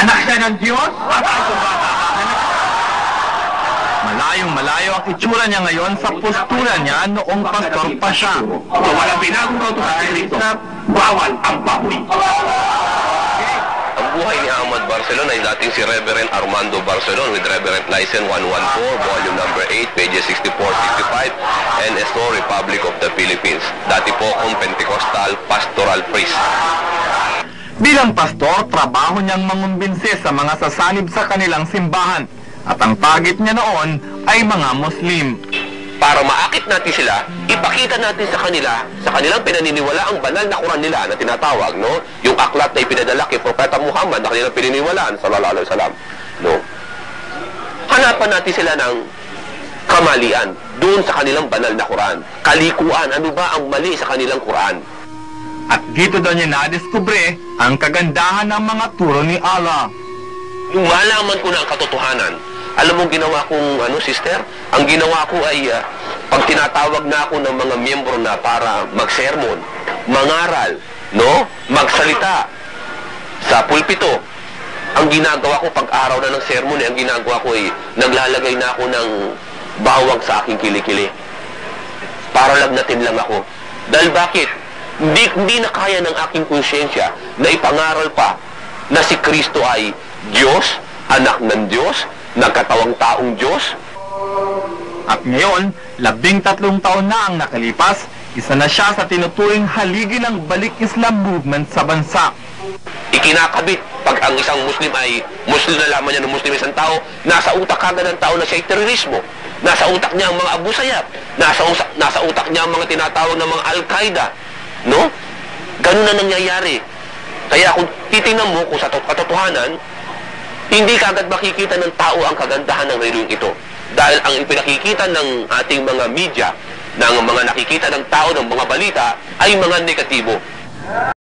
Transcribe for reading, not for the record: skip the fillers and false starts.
Anak siya ng Diyos? Malayong malayo ang itsura niya ngayon sa postura niya noong pastor pa siya. Walang binagong kautosan sa bawal ang baboy. Ang buhay ni Ahmad Barcelon ay dating si Reverend Armando Barcelon with Reverend License 114, volume number 8, pages 64-65, and Esto, Republic of the Philippines. Dati po akong Pentecostal Pastoral Priest. Bilang pastor, trabaho niyang mangumbinsi sa mga sasanib sa kanilang simbahan. At ang target niya noon ay mga Muslim. Para maakit natin sila, ipakita natin sa kanila, sa kanilang pinaniniwala ang banal na Quran nila na tinatawag, no? Yung aklat na ipinadala kay Propeta Muhammad na kanilang pinaniniwalaan, sallallahu alaihi wasallam, no? Hanapan natin sila ng kamalian doon sa kanilang banal na Quran. Kalikuan, ano ba ang mali sa kanilang Quran? At dito daw niya nadiskubre ang kagandahan ng mga turo ni Allah. Yung malaman ko na ang katotohanan, alam mo ginawa kong, sister? Ang ginawa ko ay, pag tinatawag na ako ng mga miyembro na para mag-sermon, mangaral, no? Magsalita sa pulpito, ang ginagawa ko pag araw na ng sermon, ang ginagawa ko ay naglalagay na ako ng bawang sa aking kilikili. Para lagnatin lang ako. Dahil bakit? Hindi na kaya ng aking konsyensya na ipangaral pa na si Kristo ay Diyos, anak ng Diyos, nagkatawang taong Diyos. At ngayon, 13 taon na ang nakalipas, isa na siya sa tinuturing haligi ng Balik Islam movement sa bansa. Ikinakabit pag ang isang Muslim ay Muslim na lamang niya ng Muslim isang tao, nasa utak kagad ng tao na siya'y terorismo. Nasa utak niya ang mga Abu Sayyaf. Nasa utak niya ang mga tinatawag ng mga Al-Qaeda. No? Ganun na nangyayari. Kaya kung titingnan mo kung sa katotohanan, hindi kagad makikita ng tao ang kagandahan ng reliyong ito. Dahil ang ipinakikita ng ating mga media, ng mga nakikita ng tao ng mga balita, ay mga negatibo.